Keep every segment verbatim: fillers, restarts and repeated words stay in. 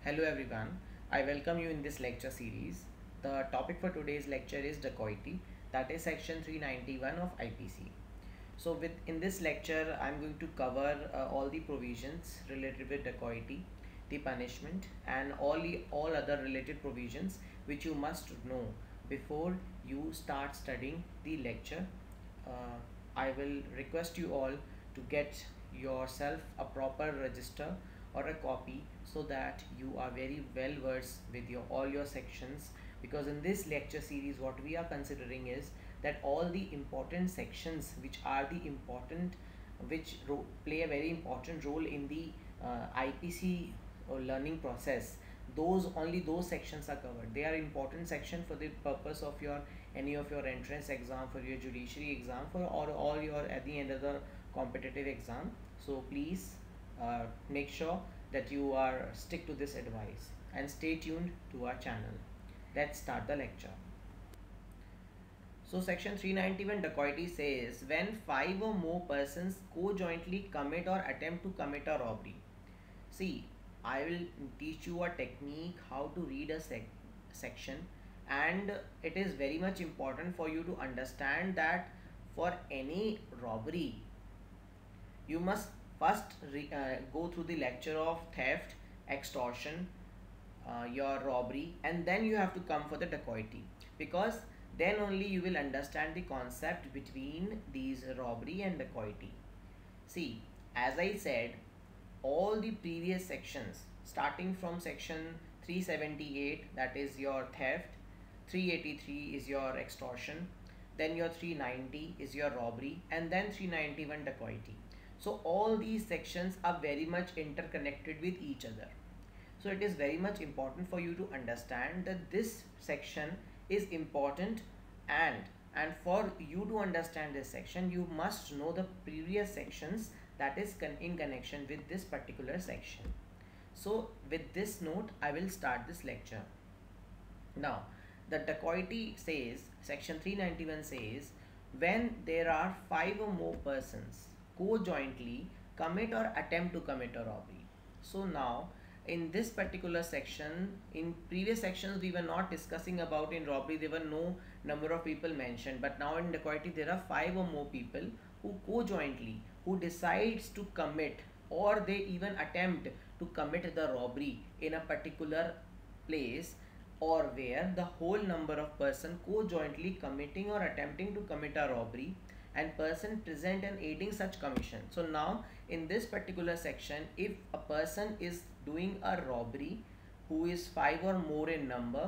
Hello everyone, I welcome you in this lecture series. The topic for today's lecture is Dacoity, that is section three ninety-one of I P C. So with in this lecture I'm going to cover uh, all the provisions related with dacoity, the punishment and all the all other related provisions which you must know before you start studying the lecture. Uh, I will request you all to get yourself a proper register or a copy so that you are very well versed with your all your sections, because in this lecture series what we are considering is that all the important sections which are the important which play a very important role in the uh, I P C or learning process, those only those sections are covered. They are important section for the purpose of your any of your entrance exam, for your judiciary exam, for or all your at the end of the competitive exam. So please uh, make sure that you are stick to this advice and stay tuned to our channel. Let's start the lecture. So section three ninety-one dacoity says when five or more persons co-jointly commit or attempt to commit a robbery. See, I will teach you a technique how to read a sec section, and it is very much important for you to understand that for any robbery you must first re, uh, go through the lecture of theft, extortion, uh, your robbery, and then you have to come for the dacoity, because then only you will understand the concept between these robbery and dacoity. See, as I said, all the previous sections starting from section three seventy-eight, that is your theft, three eighty-three is your extortion, then your three ninety is your robbery, and then three ninety-one dacoity. So all these sections are very much interconnected with each other. So it is very much important for you to understand that this section is important, and and for you to understand this section you must know the previous sections that is con in connection with this particular section. So with this note I will start this lecture. Now the dacoity says, section three ninety-one says, when there are five or more persons co-jointly commit or attempt to commit a robbery. So now in this particular section, in previous sections we were not discussing about in robbery there were no number of people mentioned, but now in dacoity there are five or more people who co-jointly, who decides to commit or they even attempt to commit the robbery in a particular place, or where the whole number of person co-jointly committing or attempting to commit a robbery and person present and aiding such commission. So now in this particular section, if a person is doing a robbery who is five or more in number,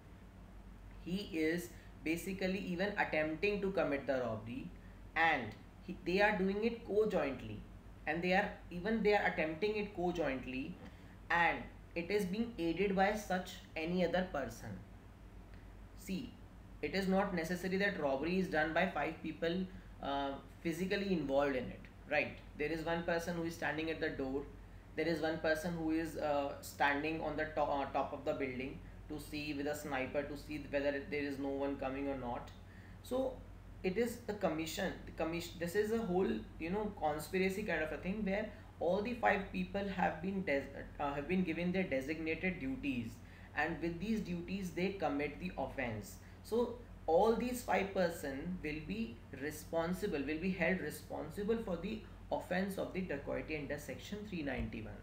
he is basically even attempting to commit the robbery, and he, they are doing it co-jointly, and they are even they are attempting it co-jointly, and it is being aided by such any other person. See, it is not necessary that robbery is done by five people uh, physically involved in it, right? There is one person who is standing at the door, there is one person who is uh, standing on the to uh, top of the building to see with a sniper to see whether there is no one coming or not. So it is the commission the commission this is a whole, you know, conspiracy kind of a thing, where all the five people have been uh, have been given their designated duties, and with these duties they commit the offense. So all these five person will be responsible will be held responsible for the offense of the dacoity under section three ninety-one.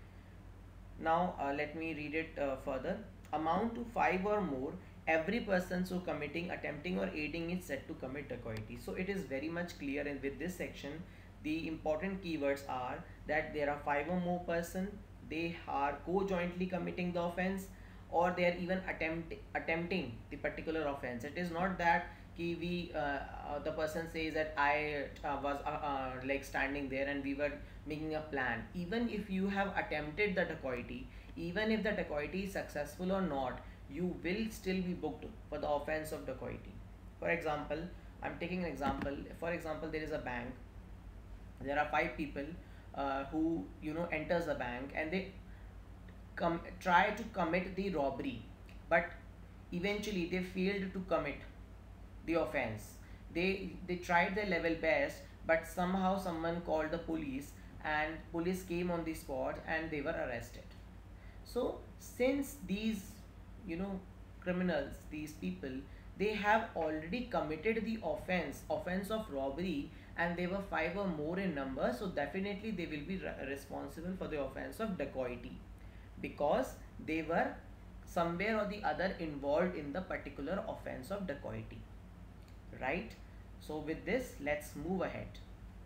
Now uh, let me read it uh, further. Amount to five or more, every person so committing, attempting or aiding is said to commit dacoity. So it is very much clear, and with this section the important keywords are that there are five or more person, they are co-jointly committing the offense, or they are even attempt attempting the particular offense. It is not that ki we uh, uh, the person says that I uh, was uh, uh, like standing there and we were making a plan. Even if you have attempted the dacoity, even if the dacoity is successful or not, you will still be booked for the offense of dacoity. For example, I'm taking an example. For example, there is a bank, there are five people uh, who, you know, enters the bank and they come try to commit the robbery, but eventually they failed to commit the offense. They they tried their level best, but somehow someone called the police and police came on the spot and they were arrested. So since these, you know, criminals, these people, they have already committed the offense offense of robbery, and they were five or more in number, so definitely they will be re- responsible for the offense of dacoity, because they were somewhere or the other involved in the particular offense of dacoity, right? So with this, let's move ahead.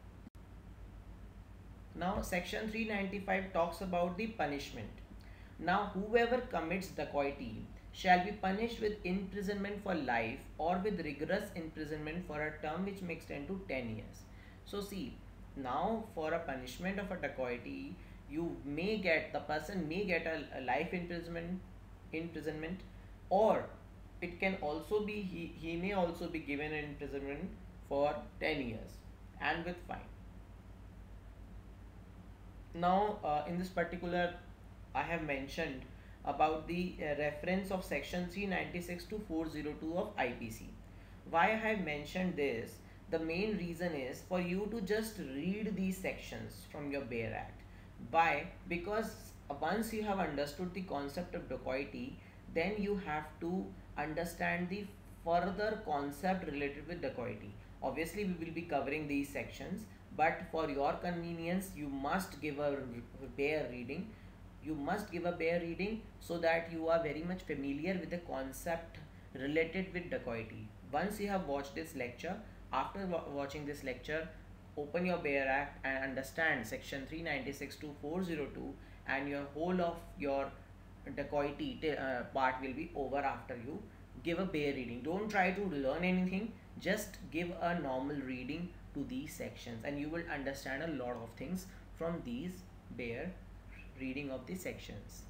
Now section three ninety-five talks about the punishment. Now whoever commits dacoity shall be punished with imprisonment for life or with rigorous imprisonment for a term which may extend to ten years. So see, now for a punishment of a dacoity, you may get, the person may get a, a life imprisonment imprisonment or it can also be, he, he may also be given an imprisonment for ten years and with fine. Now uh, in this particular, I have mentioned about the uh, reference of section three ninety-six to four oh two of I P C. Why I have mentioned this? The main reason is for you to just read these sections from your bare act. Why? Because once you have understood the concept of dacoity, then you have to understand the further concept related with dacoity. Obviously we will be covering these sections, but for your convenience you must give a bare reading. You must give a bare reading so that you are very much familiar with the concept related with dacoity. Once you have watched this lecture, after wa watching this lecture, open your bare act and understand section three ninety-six to four oh two, and your whole of your dacoity uh, part will be over. After you give a bare reading, don't try to learn anything, just give a normal reading to these sections and you will understand a lot of things from these bare reading of the sections.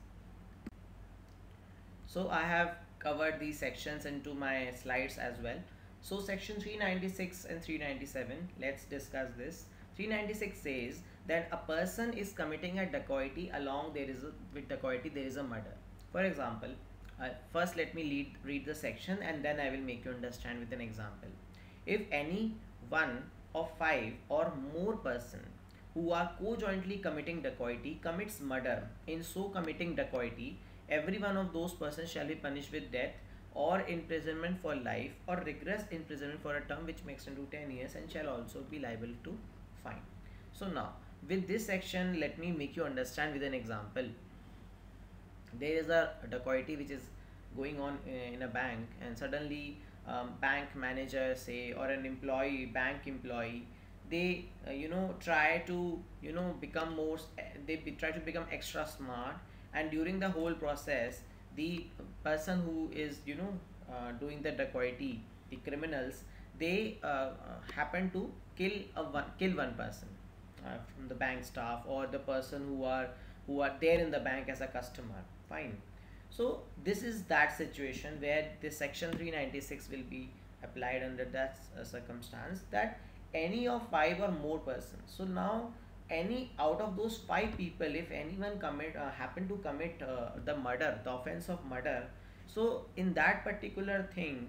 So I have covered these sections into my slides as well. So section three ninety-six and three ninety-seven, let's discuss this. three ninety-six says that a person is committing a dacoity along there is a, with dacoity there is a murder. For example, uh, first let me lead, read the section and then I will make you understand with an example. If any one of five or more person who are co-jointly committing dacoity commits murder, in so committing dacoity, every one of those persons shall be punished with death or imprisonment for life or rigorous imprisonment for a term which may extend to ten years and shall also be liable to fine. So now with this section, let me make you understand with an example. There is a dacoity which is going on in a bank, and suddenly um, bank manager say, or an employee, bank employee, they uh, you know try to you know become more, they be, try to become extra smart, and during the whole process the person who is you know uh, doing the dacoity, the criminals, they uh, uh, happen to kill a one kill one person uh, from the bank staff or the person who are who are there in the bank as a customer, fine. So this is that situation where this section three ninety-six will be applied under that uh, circumstance, that any of five or more persons. So now any out of those five people, if anyone commit uh, happen to commit uh, the murder, the offense of murder, so in that particular thing,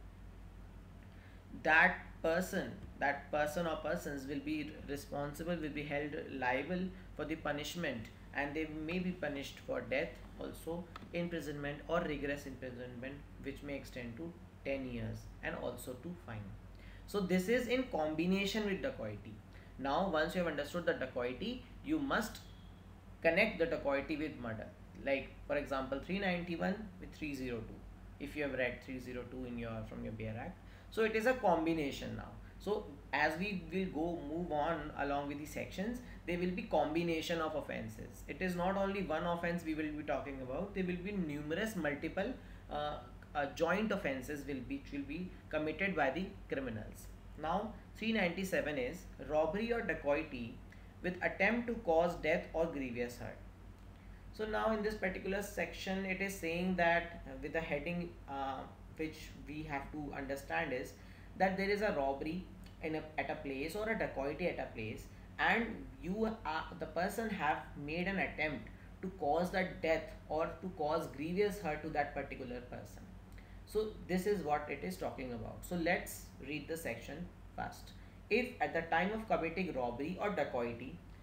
that person that person or persons will be responsible, will be held liable for the punishment, and they may be punished for death, also imprisonment or rigorous imprisonment which may extend to ten years and also to fine. So this is in combination with dacoity. Now once you have understood the dacoity, you must connect the dacoity with murder. Like for example three ninety-one with three oh two, if you have read three oh two in your from your bare act. So it is a combination now. So as we will go move on along with the sections, there will be combination of offenses. It is not only one offense we will be talking about, there will be numerous multiple uh, uh, joint offenses will be will be committed by the criminals. Now three ninety-seven is robbery or dacoity with attempt to cause death or grievous hurt. So now in this particular section it is saying that uh, with the heading uh, which we have to understand is that there is a robbery in a, at a place or a dacoity at a place, and you are, the person have made an attempt to cause the death or to cause grievous hurt to that particular person. So this is what it is talking about. So let's read the section first. If at the time of committing robbery or dacoity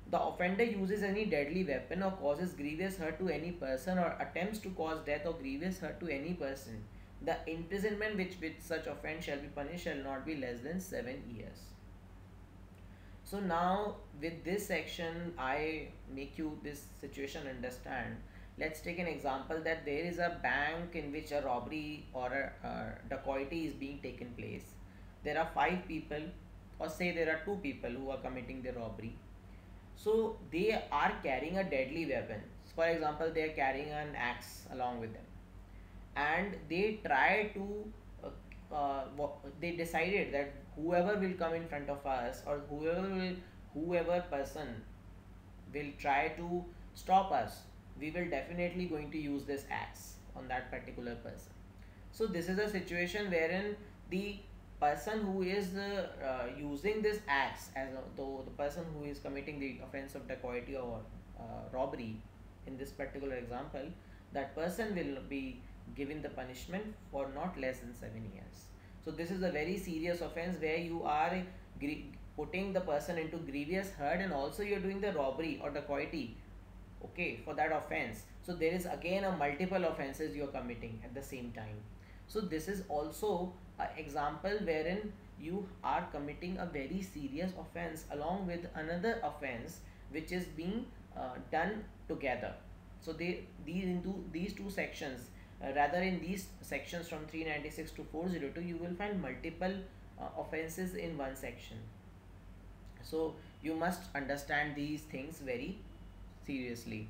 The offender uses any deadly weapon or causes grievous hurt to any person or attempts to cause death or grievous hurt to any person, the imprisonment which with such offence shall be punished shall not be less than seven years. So now with this section I make you this situation understand. Let's take an example that there is a bank in which a robbery or a uh, dacoity is being taken place. There are five people, or say there are two people who are committing the robbery. So they are carrying a deadly weapon. For example, they are carrying an axe along with them, and they try to uh, uh, they decided that whoever will come in front of us, or whoever will whoever person will try to stop us, we will definitely going to use this axe on that particular person. So this is a situation wherein the person who is uh, uh, using this axe, as a, though the person who is committing the offense of dacoity or uh, robbery in this particular example, that person will be given the punishment for not less than seven years. So this is a very serious offense where you are putting the person into grievous hurt, and also you are doing the robbery or dacoity, okay, for that offense. So there is again a multiple offenses you are committing at the same time. So this is also an example wherein you are committing a very serious offense along with another offense which is being uh, done together. So they these into these two sections, uh, rather in these sections from three ninety-six to four oh two, you will find multiple uh, offenses in one section. So you must understand these things very seriously.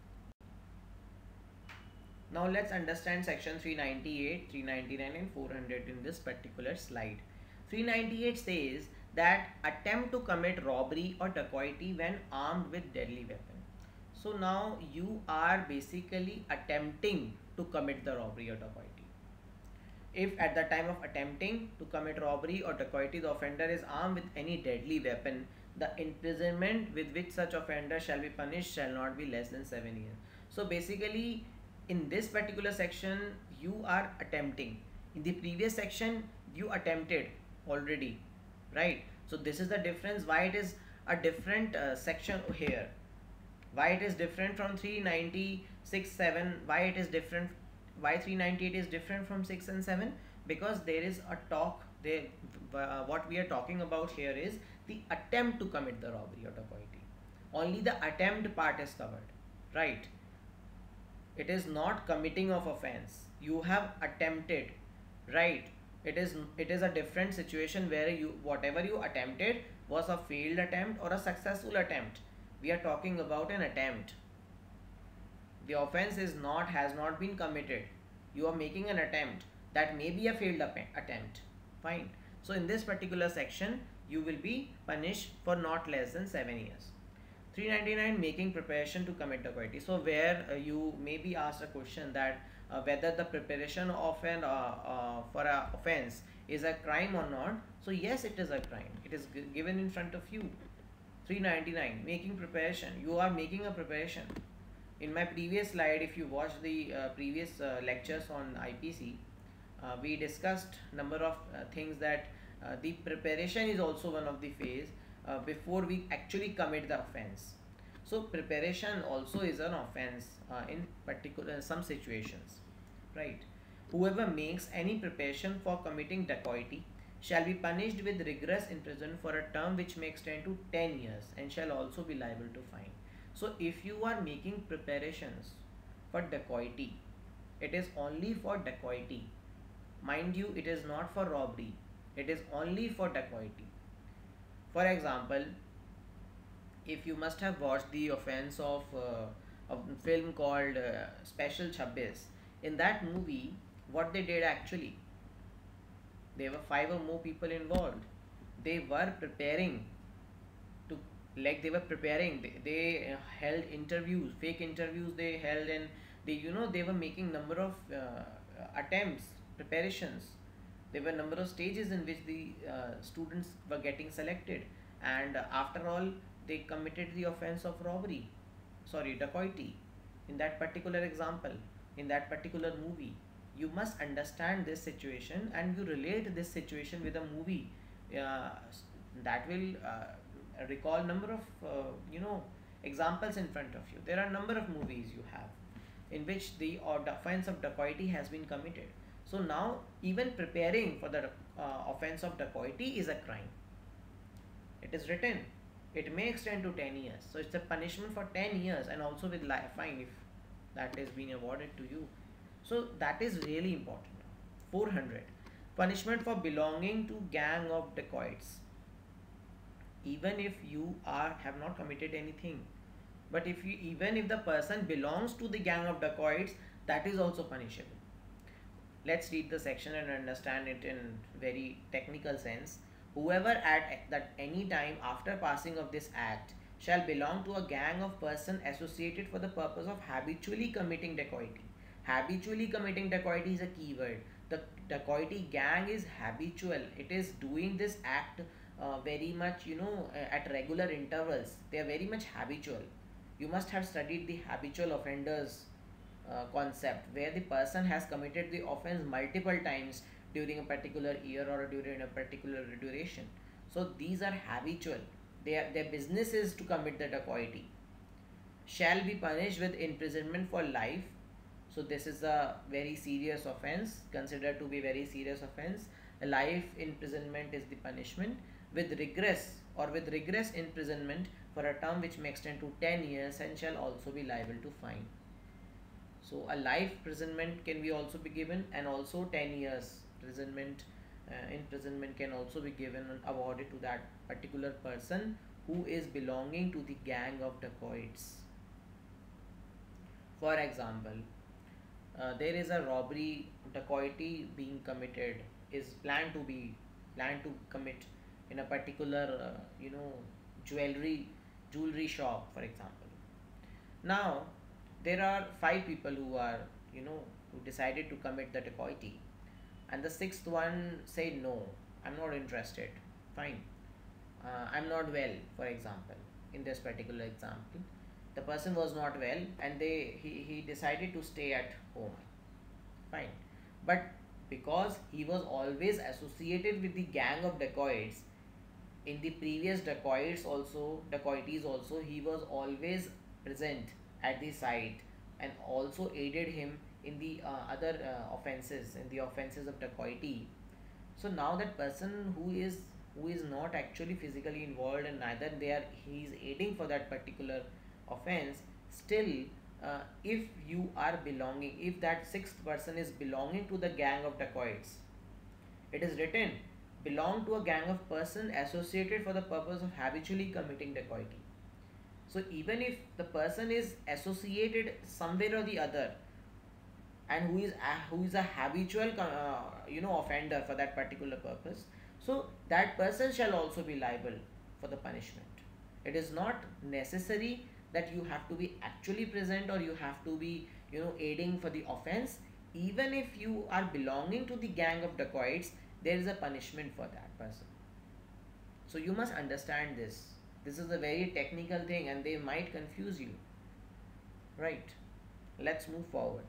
Now let's understand section three ninety-eight, three ninety-nine and four hundred in this particular slide. three ninety-eight says that attempt to commit robbery or dacoity when armed with deadly weapon. So now you are basically attempting to commit the robbery or dacoity. If at the time of attempting to commit robbery or dacoity the offender is armed with any deadly weapon, the imprisonment with which such offender shall be punished shall not be less than seven years. So basically in this particular section you are attempting. In the previous section you attempted already, right? So this is the difference why it is a different uh, section here, why it is different from three ninety-six, seven, why it is different, why three ninety-eight is different from six and seven, because there is a talk there. Uh, what we are talking about here is the attempt to commit the robbery or dacoity. Only the attempt part is covered, right? It is not committing of offense. You have attempted, right? It is it is a different situation where you whatever you attempted was a failed attempt or a successful attempt. We are talking about an attempt. The offense is not has not been committed. You are making an attempt. That may be a failed attempt. Fine. So in this particular section you will be punished for not less than seven years. three ninety-nine, making preparation to commit dacoity. So where uh, you may be asked a question that uh, whether the preparation of an uh, uh, for a offense is a crime or not. So yes, it is a crime. It is given in front of you. three ninety-nine, making preparation. You are making a preparation. In my previous slide, if you watch the uh, previous uh, lectures on I P C, uh, we discussed number of uh, things that uh, the preparation is also one of the phase uh, before we actually commit the offense. So preparation also is an offense uh, in particular some situations, right? Whoever makes any preparation for committing dacoity shall be punished with rigorous imprisonment for a term which may extend to ten years and shall also be liable to fine. So if you are making preparations for dacoity, it is only for dacoity. Mind you, it is not for robbery. It is only for dacoity. For example, if you must have watched the offense of uh, a film called uh, Special Chabis, in that movie, what they did actually, there were five or more people involved. They were preparing to, like they were preparing. They, they held interviews, fake interviews they held, and they, you know, they were making number of uh, attempts, preparations. There were number of stages in which the uh, students were getting selected, and uh, after all, they committed the offense of robbery, sorry, dacoity. In that particular example, in that particular movie, you must understand this situation and you relate this situation with a movie uh, that will uh, recall number of uh, you know examples in front of you. There are number of movies you have in which the or the offense of dacoity has been committed. So now even preparing for the uh, offense of dacoity is a crime. It is written. It may extend to ten years. So it's a punishment for ten years and also with life fine if that is being awarded to you. So that is really important. four hundred. Punishment for belonging to gang of dacoits. Even if you are have not committed anything, but if you even if the person belongs to the gang of dacoits, that is also punishable. Let's read the section and understand it in very technical sense. Whoever at that any time after passing of this act shall belong to a gang of person associated for the purpose of habitually committing dacoity. Habitually committing dacoity is a key word. The dacoity gang is habitual. It is doing this act uh, very much, you know, uh, at regular intervals. They are very much habitual. You must have studied the habitual offenders uh, concept, where the person has committed the offense multiple times during a particular year or during a particular duration. So these are habitual. Their, their business is to commit the dacoity. Shall be punished with imprisonment for life. So this is a very serious offense, considered to be very serious offense. A life imprisonment is the punishment, with regress or with regress imprisonment for a term which may extend to ten years and shall also be liable to fine. So a life imprisonment can be also be given, and also ten years imprisonment uh, imprisonment can also be given and awarded to that particular person who is belonging to the gang of dacoits. For example, uh, there is a robbery, dacoity being committed, is planned to be planned to commit in a particular uh, you know jewelry jewelry shop, for example. Now there are five people who are you know who decided to commit the dacoity, and the sixth one said, no, I'm not interested. Fine, uh, I'm not well, for example. In this particular example, the person was not well and they he, he decided to stay at home. Fine, but because he was always associated with the gang of dacoits, in the previous dacoits also dacoities also, he was always present at the site and also aided him in the uh, other uh, offenses, in the offenses of dacoity. So now that person who is who is not actually physically involved and neither they are he is aiding for that particular offense, still uh, if you are belonging, if that sixth person is belonging to the gang of dacoits, it is written, belong to a gang of person associated for the purpose of habitually committing dacoity. So even if the person is associated somewhere or the other, and who is a, who is a habitual uh, you know offender for that particular purpose, so that person shall also be liable for the punishment. It is not necessary that you have to be actually present or you have to be you know aiding for the offense. Even if you are belonging to the gang of dacoits, there is a punishment for that person. So you must understand this. This is a very technical thing and they might confuse you, right? Let's move forward.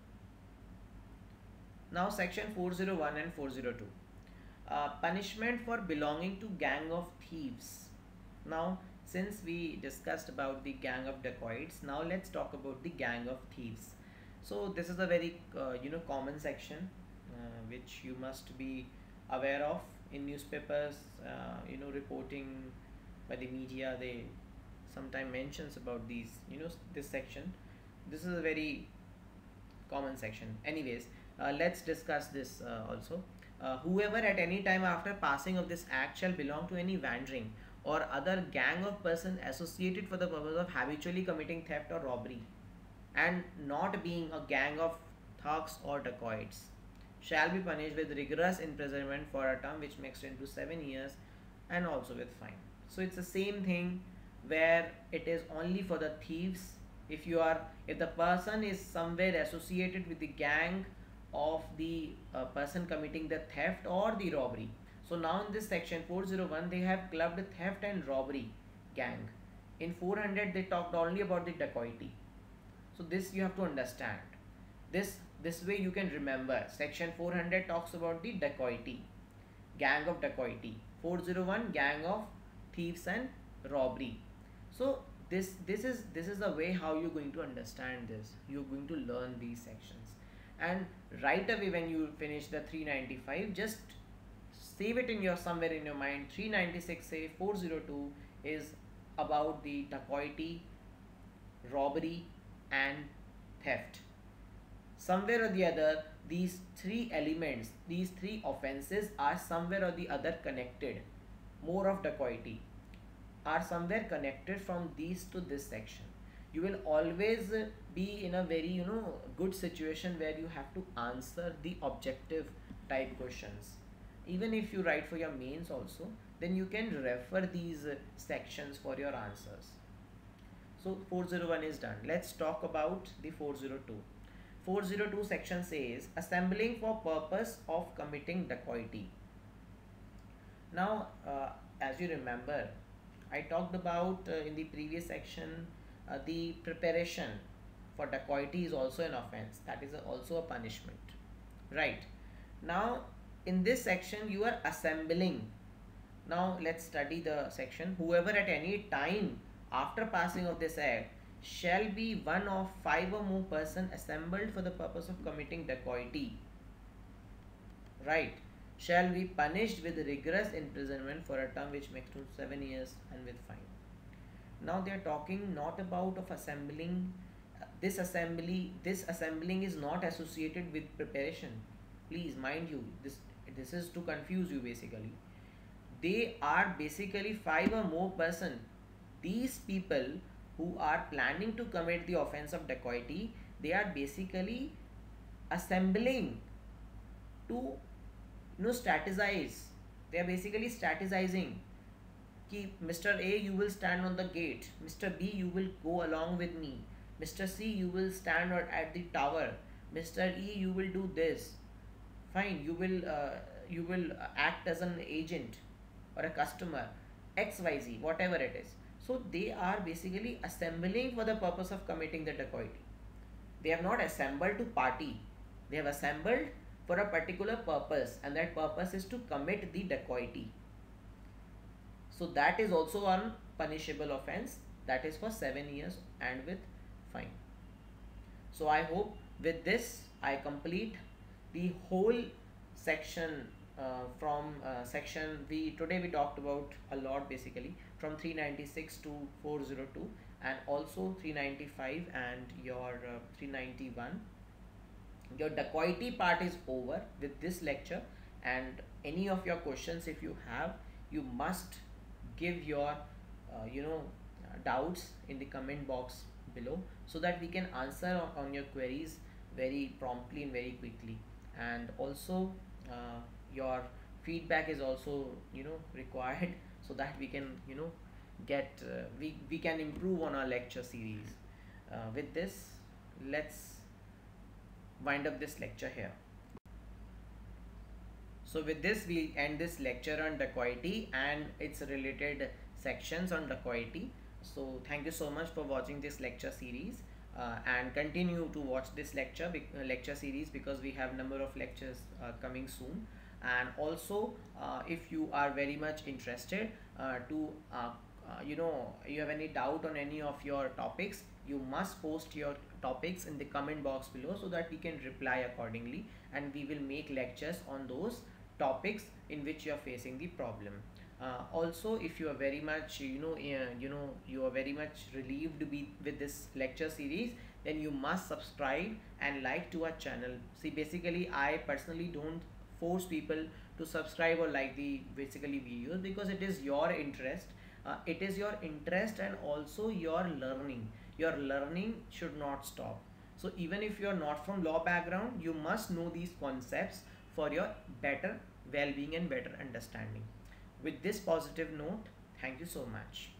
Now section four oh one and four oh two, uh, punishment for belonging to gang of thieves. Now since we discussed about the gang of dacoits, now let's talk about the gang of thieves. So this is a very uh, you know common section uh, which you must be aware of. In newspapers, uh, you know reporting by the media, they sometimes mentions about these you know this section. This is a very common section. Anyways, uh, let's discuss this uh, also. Uh, whoever at any time after passing of this act shall belong to any wandering or other gang of person associated for the purpose of habitually committing theft or robbery and not being a gang of thugs or dacoits shall be punished with rigorous imprisonment for a term which may extend to seven years and also with fine. So it's the same thing where it is only for the thieves. If you are if the person is somewhere associated with the gang of the uh, person committing the theft or the robbery. So now in this section four oh one, they have clubbed theft and robbery gang. In four hundred they talked only about the dacoity. So this you have to understand. This this way you can remember. Section four hundred talks about the dacoity, gang of dacoity. four oh one, gang of thieves and robbery. So this this is this is the way how you're going to understand this. You're going to learn these sections, and right away when you finish the three ninety-five, just save it in your somewhere in your mind. three ninety-six say four oh two is about the dacoity, robbery and theft. Somewhere or the other, these three elements, these three offenses are somewhere or the other connected. More of dacoity are somewhere connected from these to this section. You will always uh, be in a very, you know, good situation where you have to answer the objective type questions. Even if you write for your mains also, then you can refer these uh, sections for your answers. So four oh one is done. Let's talk about the four oh two. four oh two section says assembling for purpose of committing dacoity. Now, uh, as you remember, I talked about uh, in the previous section uh, the preparation for dacoity is also an offense. That is a, also a punishment. Right. Now, in this section, you are assembling. Now, let's study the section. Whoever at any time after passing of this act shall be one of five or more person assembled for the purpose of committing dacoity, right, shall be punished with rigorous imprisonment for a term which makes to seven years and with fine. Now they are talking not about of assembling. Uh, this assembly this assembling is not associated with preparation. Please mind you, this this is to confuse you basically. They are basically five or more person. These people who are planning to commit the offense of dacoity, they are basically assembling to, you know, strategize. They are basically strategizing. Ki Mister A, you will stand on the gate. Mister B, you will go along with me. Mister C, you will stand at the tower. Mister E, you will do this. Fine, you will uh, you will act as an agent or a customer. X Y Z, whatever it is. So they are basically assembling for the purpose of committing the dacoity. They have not assembled to party. They have assembled for a particular purpose, and that purpose is to commit the dacoity. So that is also one punishable offense. That is for seven years and with fine. So I hope with this I complete the whole section uh, from uh, section we today we talked about a lot basically from three ninety-six to four oh two, and also three ninety-five and your uh, three ninety-one. Your dacoity part is over with this lecture, and any of your questions if you have, you must give your uh, you know uh, doubts in the comment box below, so that we can answer on, on your queries very promptly and very quickly. And also uh, your feedback is also, you know, required so that we can, you know, get uh, we, we can improve on our lecture series. Uh, with this, let's wind up this lecture here. So with this we end this lecture on dacoity and its related sections on dacoity. So thank you so much for watching this lecture series, uh, and continue to watch this lecture uh, lecture series, because we have number of lectures uh, coming soon. And also uh, if you are very much interested uh, to uh, uh, you know you have any doubt on any of your topics, you must post your topics in the comment box below, so that we can reply accordingly, and we will make lectures on those topics in which you are facing the problem. Uh, also, if you are very much, you know uh, you know you are very much relieved be, with this lecture series, then you must subscribe and like to our channel. See, basically I personally don't force people to subscribe or like the basically videos, because it is your interest. Uh, it is your interest and also your learning. Your learning should not stop. So even if you are not from law background, you must know these concepts for your better well-being and better understanding. With this positive note, thank you so much.